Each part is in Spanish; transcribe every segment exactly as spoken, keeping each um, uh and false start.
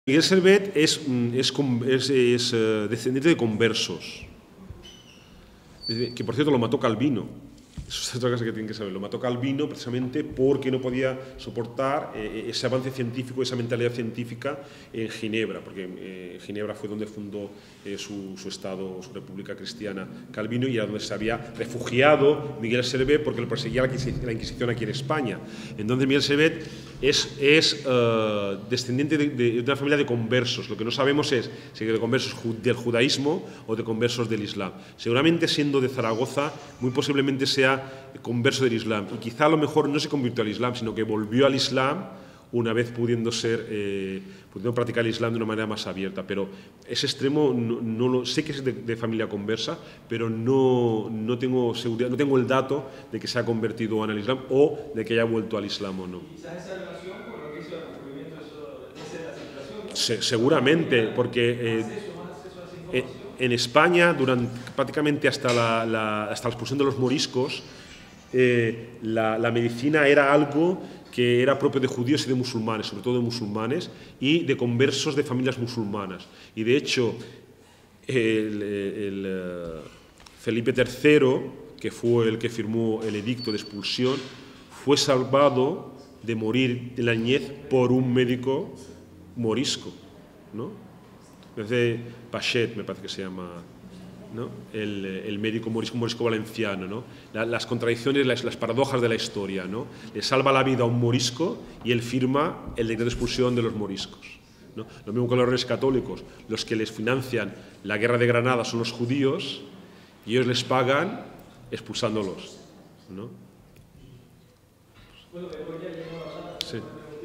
Miguel Servet es, es, es, es uh, descendiente de conversos, que por cierto lo mató Calvino. Eso es otra cosa que tienen que saber. Lo mató Calvino precisamente porque no podía soportar eh, ese avance científico, esa mentalidad científica en Ginebra, porque eh, Ginebra fue donde fundó eh, su, su Estado, su República Cristiana Calvino, y era donde se había refugiado Miguel Servet porque lo perseguía la Inquisición aquí en España. Entonces Miguel Servet es, es uh, descendiente de, de, de una familia de conversos. Lo que no sabemos es si de conversos del judaísmo o de conversos del Islam. Seguramente siendo de Zaragoza, muy posiblemente sea converso del Islam, y quizá a lo mejor no se convirtió al Islam, sino que volvió al Islam una vez pudiendo ser eh, pudiendo practicar el Islam de una manera más abierta. Pero ese extremo no, no lo sé, que es de, de familia conversa, pero no, no tengo seguridad, no tengo el dato de que se ha convertido en el Islam o de que haya vuelto al Islam o no. Quizás esa relación con lo que hizo el descubrimiento de la aceptación, ¿no? Se, seguramente, porque eh, eh, en España, durante, prácticamente hasta la, la, hasta la expulsión de los moriscos, eh, la, la medicina era algo que era propio de judíos y de musulmanes, sobre todo de musulmanes, y de conversos de familias musulmanas. Y de hecho, el, el, el Felipe tercero, que fue el que firmó el edicto de expulsión, fue salvado de morir en la niñez por un médico morisco, ¿no? Entonces, Pachet, me parece que se llama, ¿no? el, el médico morisco, morisco valenciano, ¿no? La, las contradicciones, las, las paradojas de la historia, ¿no? Le salva la vida a un morisco y él firma el decreto de expulsión de los moriscos, ¿no? Lo mismo con los reyes católicos. Los que les financian la guerra de Granada son los judíos y ellos les pagan expulsándolos, ¿no? Bueno, pero ya llegó a sí.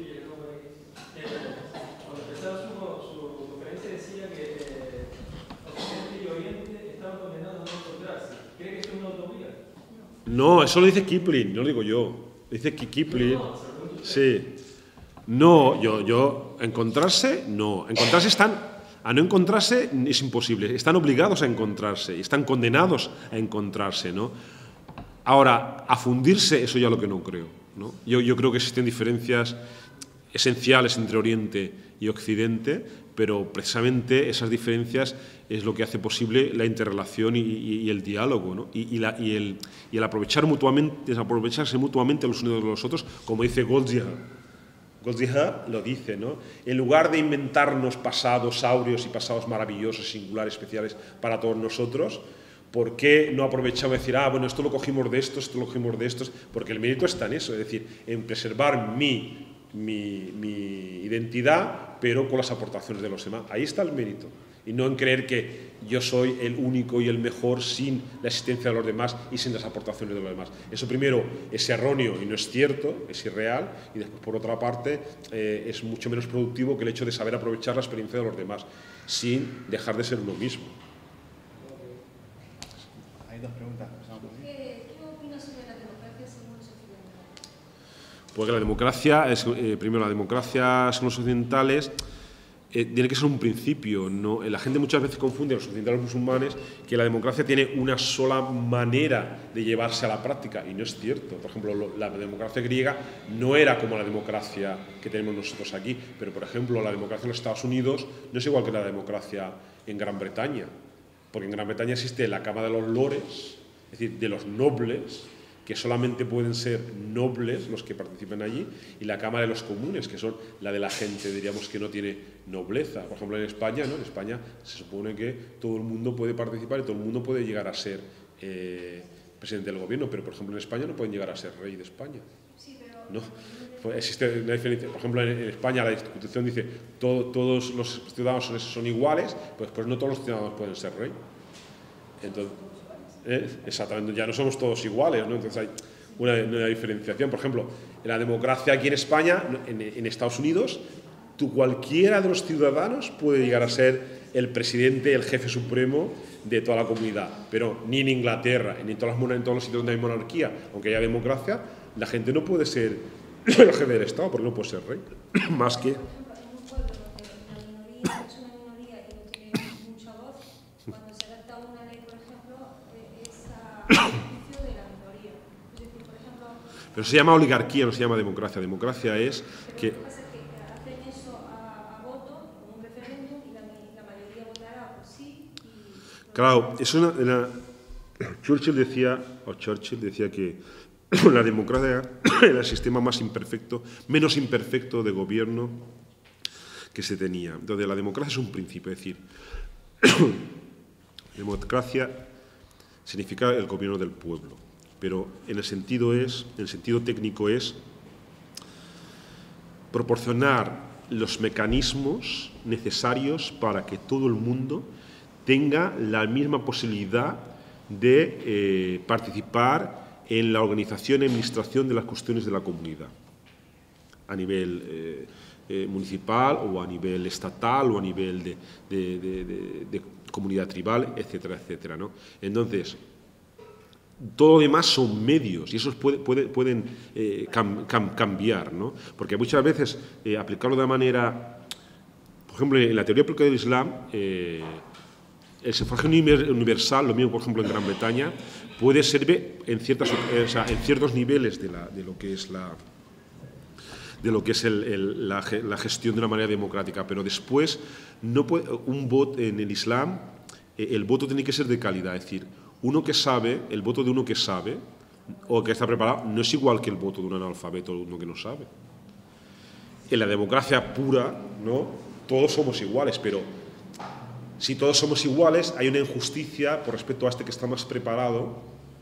Cuando empezaba su, su conferencia decía que Occidente y Oriente estaban condenados a no encontrarse. ¿Cree que eso es una utopía? No, eso lo dice Kipling, no lo digo yo. Dice que Kipling... Sí. No, yo, yo... Encontrarse, no. Encontrarse están... A no encontrarse es imposible. Están obligados a encontrarse. Están condenados a encontrarse, ¿no? Ahora, a fundirse, eso ya lo que no creo, ¿no? Yo, yo creo que existen diferencias esenciales entre Oriente y Occidente, pero precisamente esas diferencias es lo que hace posible la interrelación y, y, y el diálogo, ¿no? y, y, la, y, el, y el aprovechar mutuamente, el aprovecharse mutuamente los unos de los otros, como dice Goldziher. Goldziher lo dice, ¿no? En lugar de inventarnos pasados áureos y pasados maravillosos, singulares, especiales para todos nosotros, ¿por qué no aprovechamos y decir, ah, bueno, esto lo cogimos de estos, esto lo cogimos de estos? Porque el mérito está en eso, es decir, en preservar mi Mi, mi identidad, pero con las aportaciones de los demás. Ahí está el mérito. Y no en creer que yo soy el único y el mejor sin la existencia de los demás y sin las aportaciones de los demás. Eso primero es erróneo y no es cierto, es irreal, y después, por otra parte, eh, es mucho menos productivo que el hecho de saber aprovechar la experiencia de los demás sin dejar de ser uno mismo. Hay dos preguntas. Porque la democracia, es, eh, primero, la democracia según los occidentales eh, tiene que ser un principio, ¿no? La gente muchas veces confunde, los occidentales musulmanes, que la democracia tiene una sola manera de llevarse a la práctica, y no es cierto. Por ejemplo, lo, la democracia griega no era como la democracia que tenemos nosotros aquí, pero, por ejemplo, la democracia en los Estados Unidos no es igual que la democracia en Gran Bretaña, porque en Gran Bretaña existe la Cámara de los Lores, es decir, de los nobles, que solamente pueden ser nobles los que participen allí, y la Cámara de los Comunes, que son la de la gente, diríamos, que no tiene nobleza. Por ejemplo, en España, ¿no? En España se supone que todo el mundo puede participar y todo el mundo puede llegar a ser eh, presidente del gobierno, pero, por ejemplo, en España no pueden llegar a ser rey de España. Sí, pero... ¿No? Pues existe una diferencia. Por ejemplo, en, en España la Constitución dice todo, todos los ciudadanos son, son iguales, pues, pues no todos los ciudadanos pueden ser rey. Entonces... ¿Eh? Exactamente, ya no somos todos iguales, ¿no? Entonces hay una, una diferenciación. Por ejemplo, en la democracia aquí en España, en, en Estados Unidos, tú, cualquiera de los ciudadanos puede llegar a ser el presidente, el jefe supremo de toda la comunidad, pero ni en Inglaterra, ni en, todas las, en todos los sitios donde hay monarquía, aunque haya democracia, la gente no puede ser el jefe del Estado, porque no puede ser rey, más que... Pero se llama oligarquía, no se llama democracia. Democracia es que... Hacen eso a, a voto, como Claro, es una, una, Churchill decía, o Churchill decía que la democracia era el sistema más imperfecto, menos imperfecto de gobierno que se tenía. Entonces, la democracia es un principio, es decir, democracia significa el gobierno del pueblo, pero en el sentido es, en el sentido técnico es proporcionar los mecanismos necesarios para que todo el mundo tenga la misma posibilidad de eh, participar en la organización y administración de las cuestiones de la comunidad, a nivel eh, eh, municipal o a nivel estatal o a nivel de, de, de, de, de comunidad tribal, etcétera, etcétera, ¿no? Entonces, todo lo demás son medios y esos puede, puede, pueden eh, cam, cam, cambiar, ¿no? Porque muchas veces eh, aplicarlo de manera, por ejemplo, en la teoría aplicada del Islam, eh, el sufragio universal, lo mismo por ejemplo en Gran Bretaña, puede servir en, ciertas, o sea, en ciertos niveles de, la, de lo que es la de lo que es el, el, la, la gestión de una manera democrática, pero después no puede, un voto en el Islam, eh, el voto tiene que ser de calidad, es decir, uno que sabe, el voto de uno que sabe o que está preparado no es igual que el voto de un analfabeto o de uno que no sabe. En la democracia pura, ¿no? Todos somos iguales, pero si todos somos iguales, hay una injusticia por respecto a este que está más preparado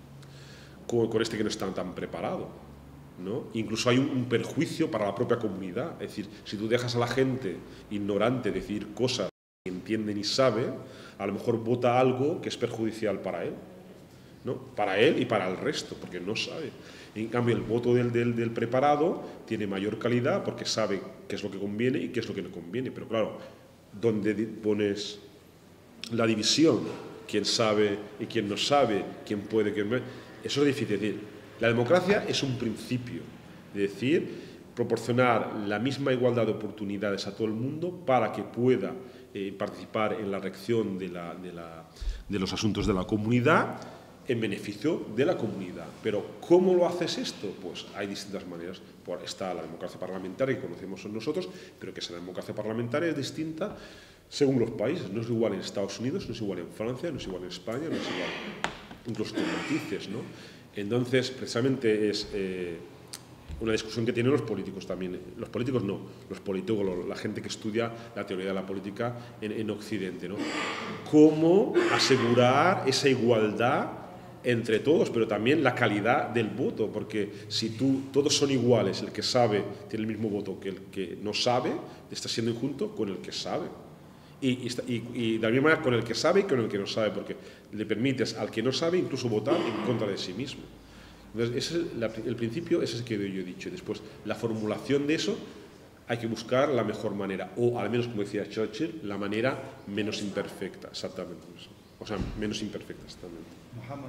con, con este que no está tan preparado, ¿no? Incluso hay un, un perjuicio para la propia comunidad. Es decir, si tú dejas a la gente ignorante decir cosas que entiende ni sabe, a lo mejor vota algo que es perjudicial para él, ¿no? Para él y para el resto, porque no sabe. En cambio, el voto del, del, del preparado tiene mayor calidad porque sabe qué es lo que conviene y qué es lo que no conviene. Pero claro, ¿dónde pones la división? ¿Quién sabe y quién no sabe? ¿Quién puede, quién no? Eso es difícil. Es decir, la democracia es un principio, es decir, proporcionar la misma igualdad de oportunidades a todo el mundo para que pueda eh, participar en la rección de, la, de, la, de los asuntos de la comunidad en beneficio de la comunidad. Pero ¿cómo lo haces esto? Pues hay distintas maneras. Está la democracia parlamentaria que conocemos nosotros, pero que esa democracia parlamentaria es distinta según los países. No es igual en Estados Unidos, no es igual en Francia, no es igual en España, no es igual incluso con matices, ¿no? Entonces, precisamente es eh, una discusión que tienen los políticos también. Los políticos no, los politólogos, la gente que estudia la teoría de la política en, en Occidente, ¿no? ¿Cómo asegurar esa igualdad entre todos, pero también la calidad del voto? Porque si tú, todos son iguales, el que sabe tiene el mismo voto que el que no sabe, está siendo injusto con el que sabe. Y, y, y de la misma manera con el que sabe y con el que no sabe, porque le permites al que no sabe incluso votar en contra de sí mismo. Entonces, ese es la, el principio ese es el que yo he dicho. Después, la formulación de eso hay que buscar la mejor manera, o al menos, como decía Churchill, la manera menos imperfecta, exactamente. O sea, menos imperfecta, exactamente. Mohammed.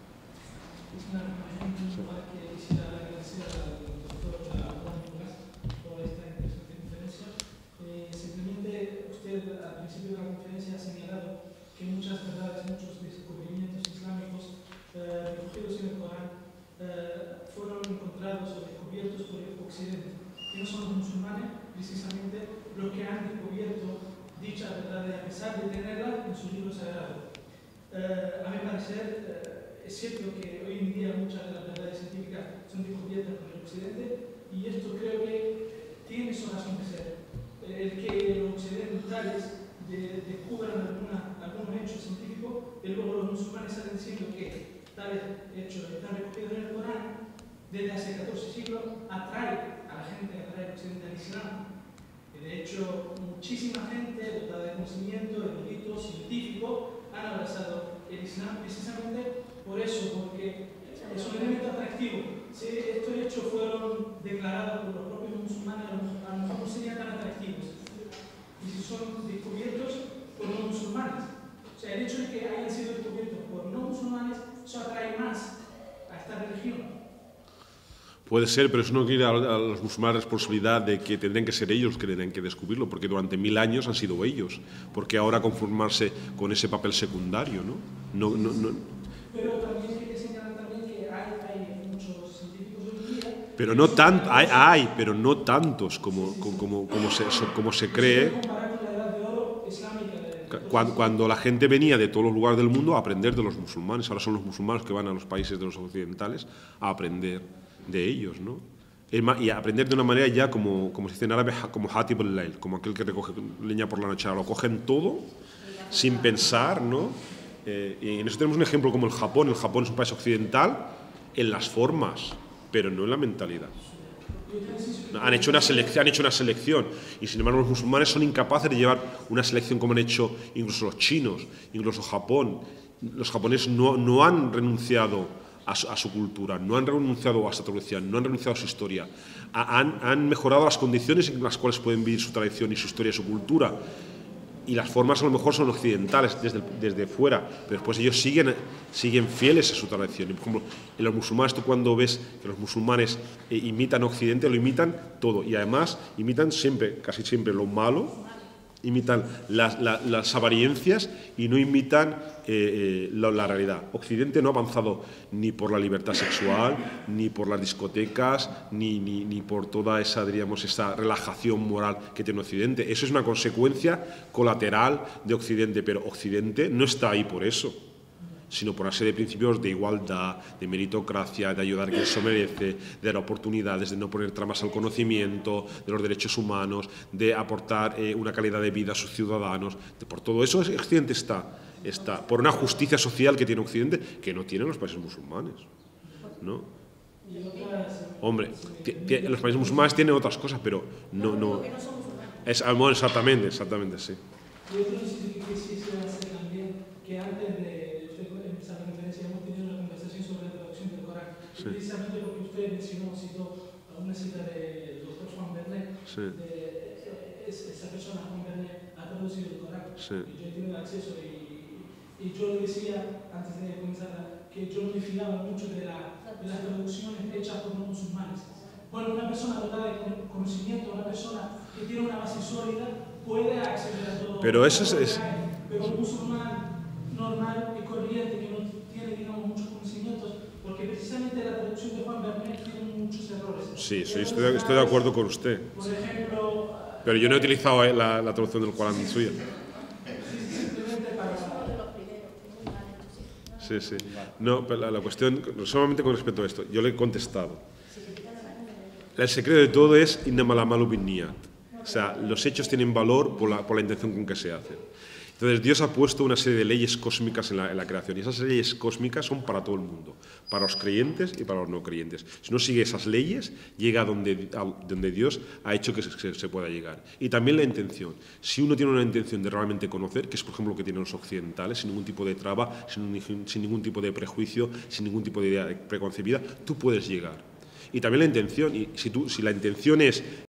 Al principio de la conferencia ha señalado que muchas verdades, muchos descubrimientos islámicos eh, recogidos en el Corán eh, fueron encontrados o descubiertos por el Occidente. Que no son los musulmanes precisamente los que han descubierto dicha verdad a pesar de tenerla en sus libros sagrados. Eh, a mi parecer eh, es cierto que hoy en día muchas de las verdades científicas son descubiertas por el Occidente y esto creo que tiene su razón de ser. El que los occidentales de, descubran alguna, algún hecho científico y luego los musulmanes salen diciendo que tales hechos están recogidos en el Corán desde hace catorce siglos, atrae a la gente, atrae al occidente al Islam. De hecho, muchísima gente dotada de conocimiento, erudito, científico, han abrazado el Islam precisamente por eso, porque es un elemento atractivo. Si estos hechos fueron declarados por los propios musulmanes, a lo mejor no serían tan atractivos. Y si son descubiertos por no musulmanes. O sea, el hecho de que hayan sido descubiertos por no musulmanes, eso atrae más a esta religión. Puede ser, pero eso no quiere a los musulmanes la responsabilidad de que tendrían que ser ellos los que tendrían que descubrirlo, porque durante mil años han sido ellos. Porque ahora conformarse con ese papel secundario, ¿no? no, no, no. Pero también hay que señalar también que hay, hay muchos científicos hoy en día. Pero no tanto, hay, hay, pero no tantos como, como, como, como, se, como se cree. cuando, cuando la gente venía de todos los lugares del mundo a aprender de los musulmanes. Ahora son los musulmanes que van a los países de los occidentales a aprender de ellos, ¿no? Y a aprender de una manera ya como, como se dice en árabe, como hatib al-layl, como aquel que recoge leña por la noche. Lo cogen todo sin pensar, ¿no? Eh, y en eso tenemos un ejemplo como el Japón. El Japón es un país occidental en las formas, pero no en la mentalidad. Han hecho una selección, han hecho una selección y sin embargo los musulmanes son incapaces de llevar una selección como han hecho incluso los chinos, incluso Japón. Los japoneses no, no han renunciado a su, a su cultura, no han renunciado a su tradición, no han renunciado a su historia. Han, han mejorado las condiciones en las cuales pueden vivir su tradición y su historia y su cultura. Y las formas a lo mejor son occidentales desde, desde fuera, pero después ellos siguen, siguen fieles a su tradición. Y, por ejemplo, en los musulmanes, tú cuando ves que los musulmanes eh, imitan a Occidente, lo imitan todo. Y además imitan siempre, casi siempre lo malo, imitan las, las, las apariencias y no imitan eh, eh, la, la realidad. Occidente no ha avanzado ni por la libertad sexual, ni por las discotecas, ni, ni, ni por toda esa, diríamos, esa relajación moral que tiene Occidente. Eso es una consecuencia colateral de Occidente, pero Occidente no está ahí por eso, sino por una serie de principios de igualdad, de meritocracia, de ayudar a quien se merece, de dar oportunidades, de no poner tramas al conocimiento, de los derechos humanos, de aportar eh, una calidad de vida a sus ciudadanos. De, por todo eso Occidente está, está, por una justicia social que tiene Occidente, que no tienen los países musulmanes, ¿no? Hombre, los países musulmanes tienen otras cosas, pero no... no es, bueno, exactamente, exactamente, sí. Yo creo que sí se hace también que antes de empezar la conferencia hemos tenido una conversación sobre la traducción del Corán. Sí. Precisamente porque usted mencionó, citó una cita del doctor Juan Bernet, sí. de, es, esa persona, Juan Bernet, ha traducido el Corán. Sí. Y yo he tenido acceso y, y yo le decía, antes de comenzar, que yo no me fiaba mucho de, la, de las traducciones hechas por no musulmanes. Bueno, una persona dotada de conocimiento, una persona que tiene una base sólida, puede acceder a todo. Pero eso es... es... Pero un musulmán normal y corriente que no tiene, digamos, muchos conocimientos, porque precisamente la traducción de Juan Bernet tiene muchos errores. Sí, sí, estoy, estoy de acuerdo con usted. Por ejemplo... Pero yo no he utilizado la, la traducción del Corán suya. Simplemente para... Sí, sí. No, pero la, la cuestión, solamente con respecto a esto, yo le he contestado. El secreto de todo es innamal a'malu binniyat. O sea, los hechos tienen valor por la, por la intención con que se hacen. Entonces, Dios ha puesto una serie de leyes cósmicas en la, en la creación, y esas leyes cósmicas son para todo el mundo, para los creyentes y para los no creyentes. Si no sigue esas leyes, llega a donde, a donde Dios ha hecho que se, se pueda llegar. Y también la intención. Si uno tiene una intención de realmente conocer, que es por ejemplo lo que tienen los occidentales, sin ningún tipo de traba, sin, sin ningún tipo de prejuicio, sin ningún tipo de idea preconcebida, tú puedes llegar. Y también la intención, y si, tú, si la intención es